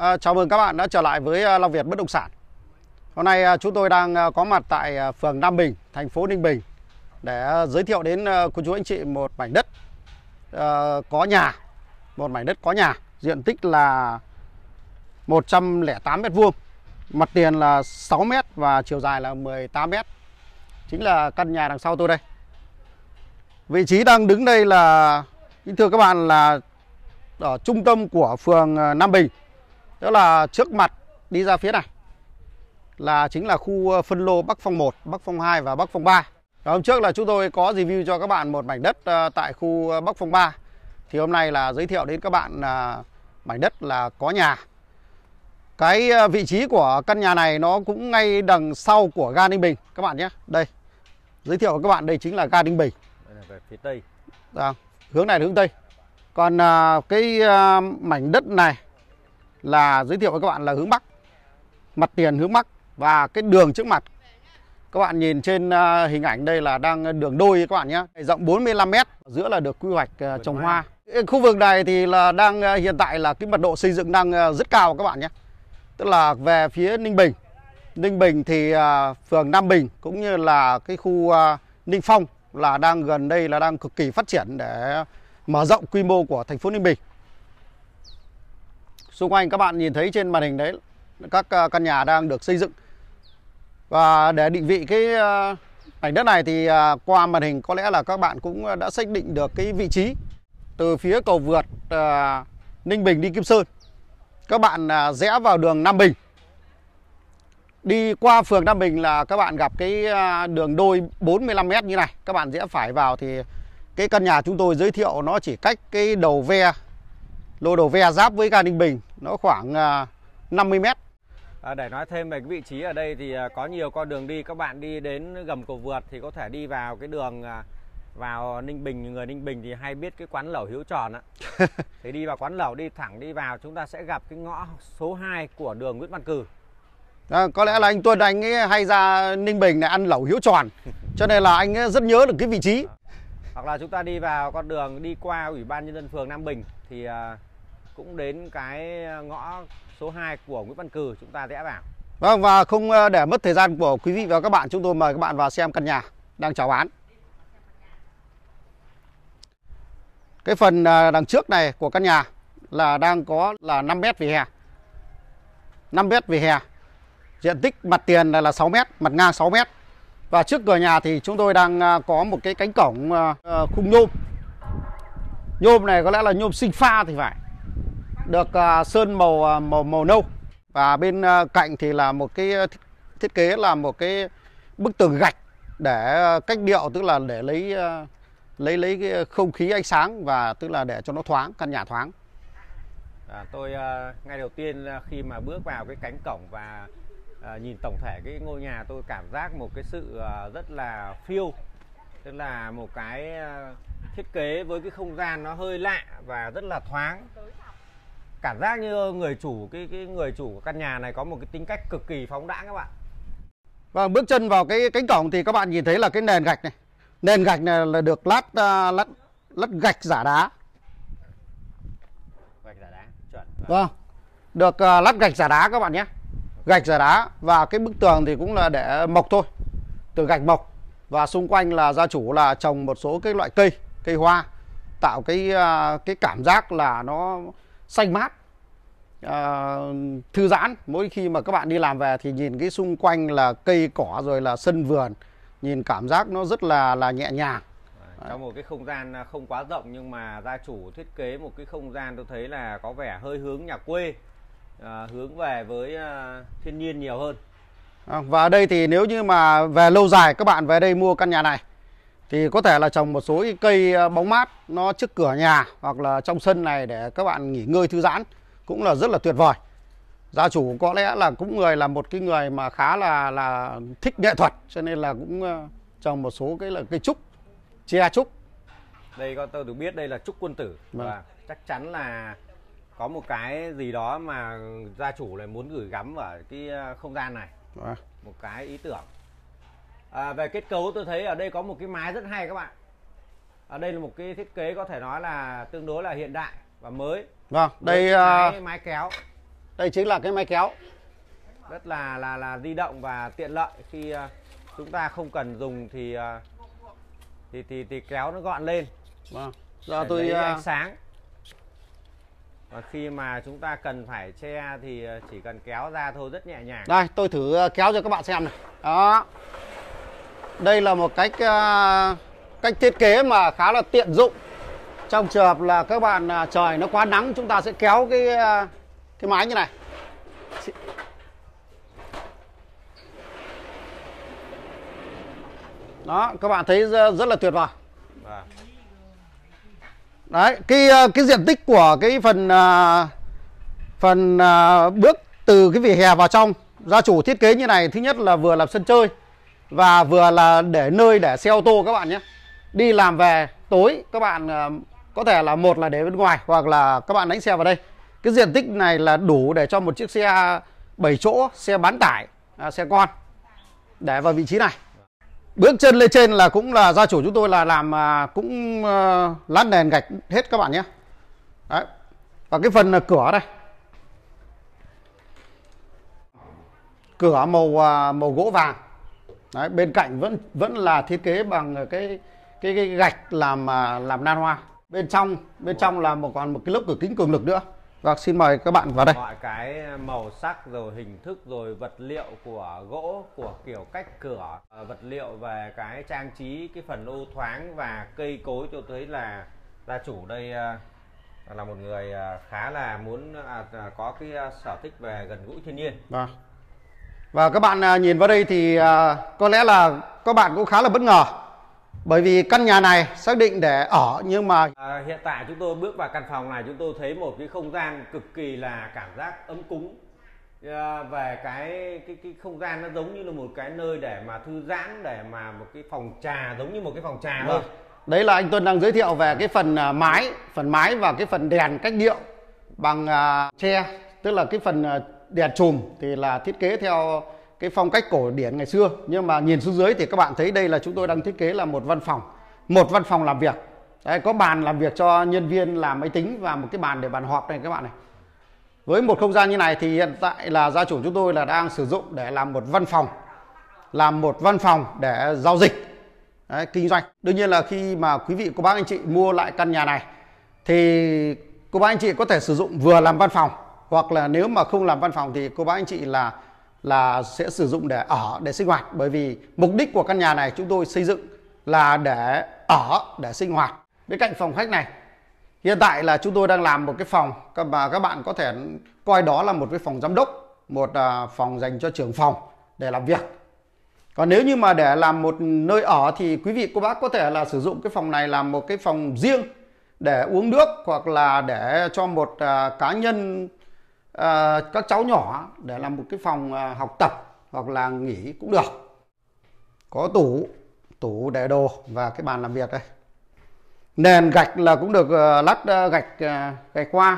Chào mừng các bạn đã trở lại với Long Việt Bất Động Sản. Hôm nay chúng tôi đang có mặt tại phường Nam Bình, thành phố Ninh Bình để giới thiệu đến cô chú anh chị một mảnh đất có nhà, một mảnh đất có nhà, diện tích là 108 m², mặt tiền là 6 m và chiều dài là 18 m. Chính là căn nhà đằng sau tôi đây. Vị trí đang đứng đây là, kính thưa các bạn, là ở trung tâm của phường Nam Bình. Đó là trước mặt đi ra phía này là chính là khu phân lô Bắc Phong 1, Bắc Phong 2 và Bắc Phong 3. Và hôm trước là chúng tôi có review cho các bạn một mảnh đất tại khu Bắc Phong 3. Thì hôm nay là giới thiệu đến các bạn mảnh đất là có nhà. Cái vị trí của căn nhà này nó cũng ngay đằng sau của ga Ninh Bình các bạn nhé. Đây, giới thiệu với các bạn đây chính là ga Ninh Bình. Đây là về phía Tây. Hướng này là hướng Tây. Còn cái mảnh đất này là giới thiệu với các bạn là hướng Bắc. Mặt tiền hướng Bắc. Và cái đường trước mặt, các bạn nhìn trên hình ảnh đây là đang đường đôi các bạn nhé. Rộng 45 m, giữa là được quy hoạch trồng hoa. Khu vực này thì là đang hiện tại là cái mật độ xây dựng đang rất cao các bạn nhé. Tức là về phía Ninh Bình. Ninh Bình thì phường Nam Bình cũng như là cái khu Ninh Phong là đang gần đây là đang cực kỳ phát triển để mở rộng quy mô của thành phố Ninh Bình. Xung quanh các bạn nhìn thấy trên màn hình đấy, các căn nhà đang được xây dựng. Và để định vị cái mảnh đất này thì qua màn hình có lẽ là các bạn cũng đã xác định được cái vị trí. Từ phía cầu vượt Ninh Bình đi Kim Sơn, các bạn rẽ vào đường Nam Bình. Đi qua phường Nam Bình là các bạn gặp cái đường đôi 45 m như này. Các bạn rẽ phải vào thì cái căn nhà chúng tôi giới thiệu nó chỉ cách cái đầu ve, lô đầu ve giáp với ga Ninh Bình nó khoảng 50 m. Để nói thêm về cái vị trí ở đây thì có nhiều con đường đi. Các bạn đi đến gầm cầu vượt thì có thể đi vào cái đường vào Ninh Bình. Người Ninh Bình thì hay biết cái quán lẩu Hiếu Tròn á. Thì đi vào quán lẩu, đi thẳng đi vào chúng ta sẽ gặp cái ngõ số 2 của đường Nguyễn Văn Cừ. Có lẽ là anh Tuân anh ấy hay ra Ninh Bình này ăn lẩu Hiếu Tròn, cho nên là anh ấy rất nhớ được cái vị trí. Hoặc là chúng ta đi vào con đường đi qua Ủy ban Nhân dân phường Nam Bình thì cũng đến cái ngõ số 2 của Nguyễn Văn Cừ, chúng ta rẽ vào. Vâng, và không để mất thời gian của quý vị và các bạn, chúng tôi mời các bạn vào xem căn nhà đang chào bán. Cái phần đằng trước này của căn nhà là đang có là 5 m vỉa hè. 5 m vỉa hè. Diện tích mặt tiền là 6 m, mặt ngang 6 m. Và trước cửa nhà thì chúng tôi đang có một cái cánh cổng khung nhôm. Nhôm này có lẽ là nhôm sinh pha thì phải. Được sơn màu nâu. Và bên cạnh thì là một cái thiết kế là một cái bức tường gạch để cách điệu, tức là để lấy cái không khí ánh sáng và tức là để cho nó thoáng, căn nhà thoáng. Tôi ngay đầu tiên khi mà bước vào cái cánh cổng và nhìn tổng thể cái ngôi nhà, tôi cảm giác một cái sự rất là phiêu. Tức là một cái thiết kế với cái không gian nó hơi lạ và rất là thoáng. Cảm giác như người chủ cái người chủ của căn nhà này có một cái tính cách cực kỳ phóng đãng các bạn. Và bước chân vào cái cánh cổng thì các bạn nhìn thấy là cái nền gạch này. Nền gạch này là được lát gạch giả đá. Gạch giả đá, chuẩn. Vâng. Được lát gạch giả đá các bạn nhé. Gạch giả đá, và cái bức tường thì cũng là để mộc thôi. Tường gạch mộc. Và xung quanh là gia chủ là trồng một số cái loại cây hoa, tạo cái cảm giác là nó xanh mát, thư giãn. Mỗi khi mà các bạn đi làm về thì nhìn cái xung quanh là cây cỏ rồi là sân vườn, nhìn cảm giác nó rất là nhẹ nhàng. Trong một cái không gian không quá rộng nhưng mà gia chủ thiết kế một cái không gian tôi thấy là có vẻ hơi hướng nhà quê, hướng về với thiên nhiên nhiều hơn. Và ở đây thì nếu như mà về lâu dài các bạn về đây mua căn nhà này thì có thể là trồng một số cây bóng mát nó trước cửa nhà hoặc là trong sân này để các bạn nghỉ ngơi thư giãn, cũng là rất là tuyệt vời. Gia chủ có lẽ là cũng là một cái người mà khá là thích nghệ thuật, cho nên là cũng trồng một số cái là cây trúc, tre trúc. Đây tôi được biết đây là trúc quân tử. Và chắc chắn là có một cái gì đó mà gia chủ lại muốn gửi gắm vào cái không gian này. Một cái ý tưởng. Về kết cấu tôi thấy ở đây có một cái mái rất hay các bạn. Ở đây là một cái thiết kế có thể nói là tương đối là hiện đại và mới. Vâng, đây mái kéo. Đây chính là cái máy kéo. Rất là di động và tiện lợi khi chúng ta không cần dùng thì kéo nó gọn lên. Vâng. Giờ để tôi lấy ánh sáng. Và khi mà chúng ta cần phải che thì chỉ cần kéo ra thôi, rất nhẹ nhàng. Đây, tôi thử kéo cho các bạn xem này. Đó. Đây là một cách thiết kế mà khá là tiện dụng. Trong trường hợp là các bạn trời nó quá nắng, chúng ta sẽ kéo cái máy như này. Đó, các bạn thấy rất là tuyệt vời. Đấy, cái diện tích của cái phần bước từ cái vỉa hè vào trong, gia chủ thiết kế như này, thứ nhất là vừa làm sân chơi và vừa là để nơi để xe ô tô các bạn nhé. Đi làm về tối các bạn có thể là một là để bên ngoài hoặc là các bạn đánh xe vào đây. Cái diện tích này là đủ để cho một chiếc xe 7 chỗ, xe bán tải, xe con để vào vị trí này. Bước chân lên trên là cũng là gia chủ chúng tôi là làm cũng lát nền gạch hết các bạn nhé. Đấy. Và cái phần cửa đây, cửa màu gỗ vàng. Đấy, bên cạnh vẫn là thiết kế bằng cái gạch làm nan hoa. Bên trong là còn một cái lớp cửa kính cường lực nữa. Và xin mời các bạn vào đây. Mọi cái màu sắc rồi hình thức rồi vật liệu của gỗ, của kiểu cách cửa, vật liệu về cái trang trí, cái phần ô thoáng và cây cối, tôi thấy là gia chủ đây là một người khá là muốn có cái sở thích về gần gũi thiên nhiên. Và các bạn nhìn vào đây thì có lẽ là các bạn cũng khá là bất ngờ. Bởi vì căn nhà này xác định để ở nhưng mà hiện tại chúng tôi bước vào căn phòng này, chúng tôi thấy một cái không gian cực kỳ là cảm giác ấm cúng. Về cái không gian nó giống như là một cái nơi để mà thư giãn, để mà một cái phòng trà, giống như một cái phòng trà thôi. Đấy là anh Tuân đang giới thiệu về cái phần mái và cái phần đèn cách điệu bằng tre, tức là cái phần đèn chùm thì là thiết kế theo cái phong cách cổ điển ngày xưa. Nhưng mà nhìn xuống dưới thì các bạn thấy đây là chúng tôi đang thiết kế là một văn phòng làm việc. Đấy, có bàn làm việc cho nhân viên làm máy tính và một cái bàn để bàn họp này các bạn này. Với một không gian như này thì hiện tại là gia chủ chúng tôi là đang sử dụng để làm một văn phòng để giao dịch. Đấy, kinh doanh. Đương nhiên là khi mà quý vị cô bác anh chị mua lại căn nhà này thì cô bác anh chị có thể sử dụng vừa làm văn phòng, hoặc là nếu mà không làm văn phòng thì cô bác anh chị là sẽ sử dụng để ở, để sinh hoạt. Bởi vì mục đích của căn nhà này chúng tôi xây dựng là để ở, để sinh hoạt. Bên cạnh phòng khách này, hiện tại là chúng tôi đang làm một cái phòng mà các bạn có thể coi đó là một cái phòng giám đốc, một phòng dành cho trưởng phòng để làm việc. Còn nếu như mà để làm một nơi ở thì quý vị cô bác có thể là sử dụng cái phòng này làm một cái phòng riêng để uống nước, hoặc là để cho một cá nhân, các cháu nhỏ để làm một cái phòng học tập hoặc là nghỉ cũng được. Có tủ để đồ và cái bàn làm việc đây. Nền gạch là cũng được lát gạch hoa.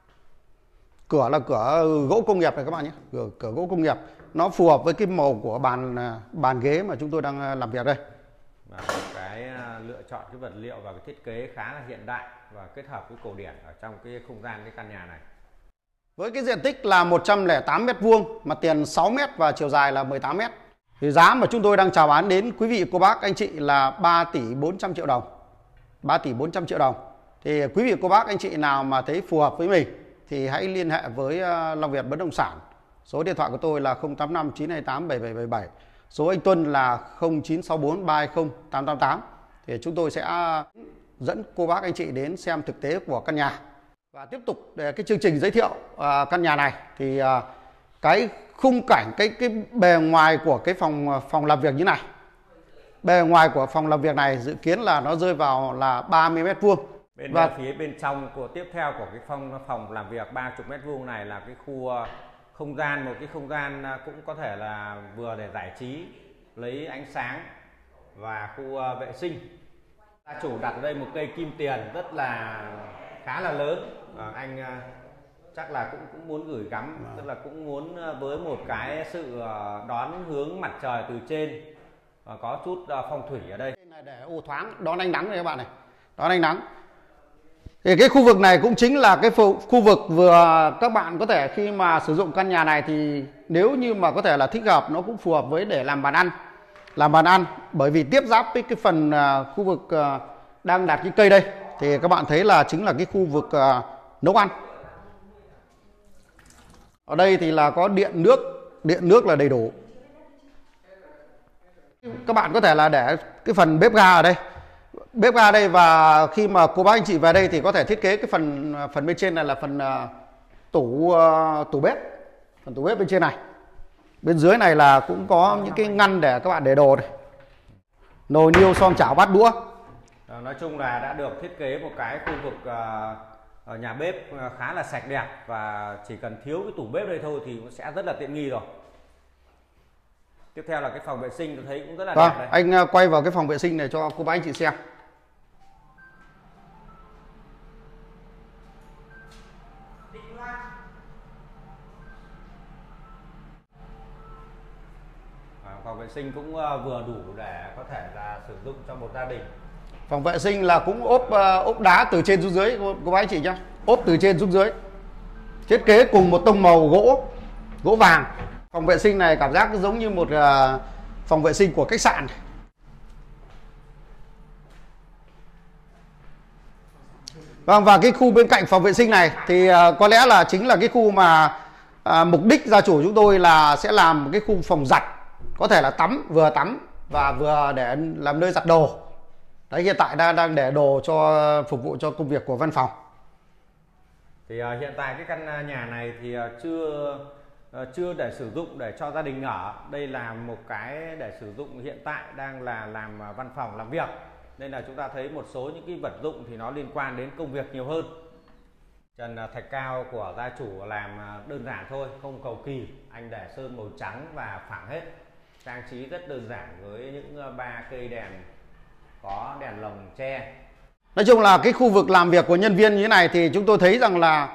Cửa là cửa gỗ công nghiệp này các bạn nhé, cửa gỗ công nghiệp. Nó phù hợp với cái màu của bàn ghế mà chúng tôi đang làm việc đây. Và cái lựa chọn cái vật liệu và cái thiết kế khá là hiện đại và kết hợp với cổ điển ở trong cái không gian cái căn nhà này. Với cái diện tích là 108 m², mặt tiền 6 m và chiều dài là 18 m. Thì giá mà chúng tôi đang chào bán đến quý vị cô bác anh chị là 3 tỷ 400 triệu đồng. 3 tỷ 400 triệu đồng. Thì quý vị cô bác anh chị nào mà thấy phù hợp với mình thì hãy liên hệ với Long Việt Bất Động Sản. Số điện thoại của tôi là 085 928 7777. Số anh Tuân là 0964 320 888. Thì chúng tôi sẽ dẫn cô bác anh chị đến xem thực tế của căn nhà. Và tiếp tục để cái chương trình giới thiệu căn nhà này thì cái khung cảnh, cái bề ngoài của cái phòng làm việc như này. Bề ngoài của phòng làm việc này dự kiến là nó rơi vào là 30 m². Và phía bên trong của tiếp theo của cái phòng làm việc 30 m² này là cái khu không gian, một cái không gian cũng có thể là vừa để giải trí, lấy ánh sáng và khu vệ sinh. Gia chủ đặt ở đây một cây kim tiền rất là khá là lớn. Anh chắc là cũng muốn gửi gắm, tức là cũng muốn với một cái sự đón hướng mặt trời từ trên và có chút phong thủy ở đây. Đây là để ô thoáng đón ánh nắng này các bạn này, đón ánh nắng. Thì cái khu vực này cũng chính là cái khu vực vừa các bạn có thể khi mà sử dụng căn nhà này thì nếu như mà có thể là thích hợp, nó cũng phù hợp với để làm bàn ăn. Làm bàn ăn bởi vì tiếp giáp với cái phần khu vực đang đặt cái cây đây thì các bạn thấy là chính là cái khu vực nấu ăn. Ở đây thì là có điện nước là đầy đủ. Các bạn có thể là để cái phần bếp ga ở đây. Bếp ga đây, và khi mà cô bác anh chị về đây thì có thể thiết kế cái phần bên trên này là phần tủ bếp. Phần tủ bếp bên trên này. Bên dưới này là cũng có những cái ngăn để các bạn để đồ này. Nồi niêu son chảo bát đũa. Nói chung là đã được thiết kế một cái khu vực nhà bếp khá là sạch đẹp, và chỉ cần thiếu cái tủ bếp đây thôi thì cũng sẽ rất là tiện nghi rồi. Tiếp theo là cái phòng vệ sinh, tôi thấy cũng rất là đẹp đây. Anh quay vào cái phòng vệ sinh này cho cô bác anh chị xem. Phòng vệ sinh cũng vừa đủ để có thể là sử dụng cho một gia đình. Phòng vệ sinh là cũng ốp đá từ trên xuống dưới cô bác anh chị nhá. Ốp từ trên xuống dưới. Thiết kế cùng một tông màu gỗ vàng. Phòng vệ sinh này cảm giác giống như một phòng vệ sinh của khách sạn. Vâng, và cái khu bên cạnh phòng vệ sinh này thì có lẽ là chính là cái khu mà mục đích gia chủ chúng tôi là sẽ làm một cái khu phòng giặt, có thể là vừa tắm và vừa để làm nơi giặt đồ. Đấy, hiện tại đang để đồ cho phục vụ cho công việc của văn phòng. Thì hiện tại cái căn nhà này thì chưa để sử dụng để cho gia đình ở. Đây là một cái để sử dụng hiện tại, đang là làm văn phòng làm việc. Nên là chúng ta thấy một số những cái vật dụng thì nó liên quan đến công việc nhiều hơn. Trần thạch cao của gia chủ làm đơn giản thôi, không cầu kỳ. Anh để sơn màu trắng và phẳng hết. Trang trí rất đơn giản với những 3 cây đèn, có đèn lồng tre. Nói chung là cái khu vực làm việc của nhân viên như thế này thì chúng tôi thấy rằng là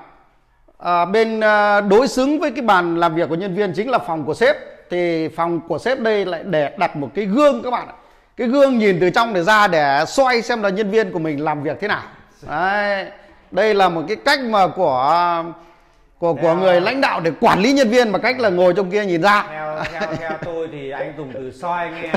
đối xứng với cái bàn làm việc của nhân viên chính là phòng của sếp. Thì phòng của sếp đây lại để đặt một cái gương các bạn ạ. Cái gương nhìn từ trong để ra để soi xem là nhân viên của mình làm việc thế nào. Đấy. Đây là một cái cách mà của người lãnh đạo để quản lý nhân viên, bằng cách là ngồi trong kia nhìn ra. Theo tôi thì anh dùng từ soi nghe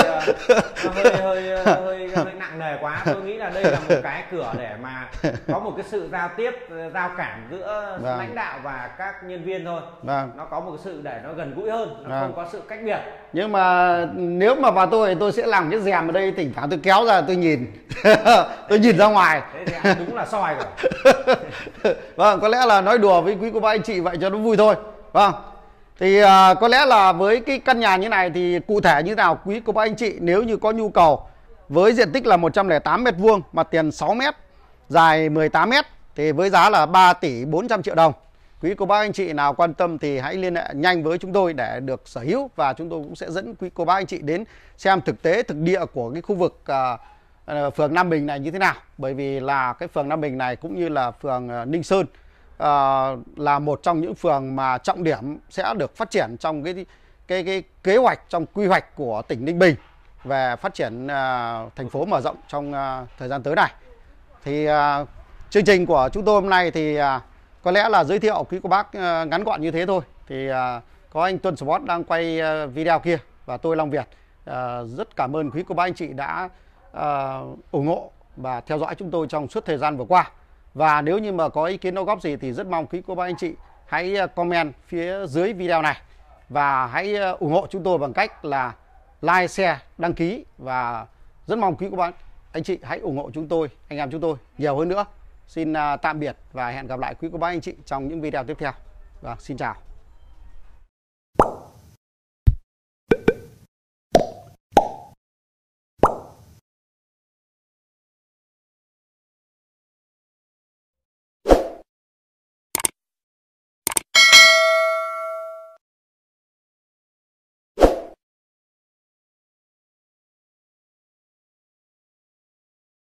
hơi nặng nề quá. Tôi nghĩ là đây là một cái cửa để mà có một cái sự giao tiếp, giao cảm giữa lãnh đạo và các nhân viên thôi. Nó có một cái sự để nó gần gũi hơn, nó không có sự cách biệt. Nhưng mà nếu mà vào tôi sẽ làm cái rèm ở đây, thỉnh thoảng tôi kéo ra tôi nhìn. Tôi nhìn ra ngoài. Thế thì anh đúng là soi rồi. Vâng, có lẽ là nói đùa với quý cô bác anh chị vậy cho nó vui thôi. Vâng. Thì có lẽ là với cái căn nhà như này thì cụ thể như nào quý cô bác anh chị nếu như có nhu cầu, với diện tích là 108 m², mặt tiền 6 m, dài 18 m thì với giá là 3 tỷ 400 triệu đồng. Quý cô bác anh chị nào quan tâm thì hãy liên hệ nhanh với chúng tôi để được sở hữu, và chúng tôi cũng sẽ dẫn quý cô bác anh chị đến xem thực tế thực địa của cái khu vực phường Nam Bình này như thế nào. Bởi vì là cái phường Nam Bình này cũng như là phường Ninh Sơn là một trong những phường mà trọng điểm sẽ được phát triển trong cái kế hoạch, trong quy hoạch của tỉnh Ninh Bình về phát triển thành phố mở rộng trong thời gian tới này. Thì chương trình của chúng tôi hôm nay thì có lẽ là giới thiệu quý cô bác ngắn gọn như thế thôi. Thì có anh Tuân Sport đang quay video kia và tôi Long Việt rất cảm ơn quý cô bác anh chị đã ủng hộ và theo dõi chúng tôi trong suốt thời gian vừa qua. Và nếu như mà có ý kiến đóng góp gì thì rất mong quý cô bác anh chị hãy comment phía dưới video này, và hãy ủng hộ chúng tôi bằng cách là like, share, đăng ký, và rất mong quý cô bác anh chị hãy ủng hộ chúng tôi, anh em chúng tôi nhiều hơn nữa. Xin tạm biệt và hẹn gặp lại quý cô bác anh chị trong những video tiếp theo. Và xin chào.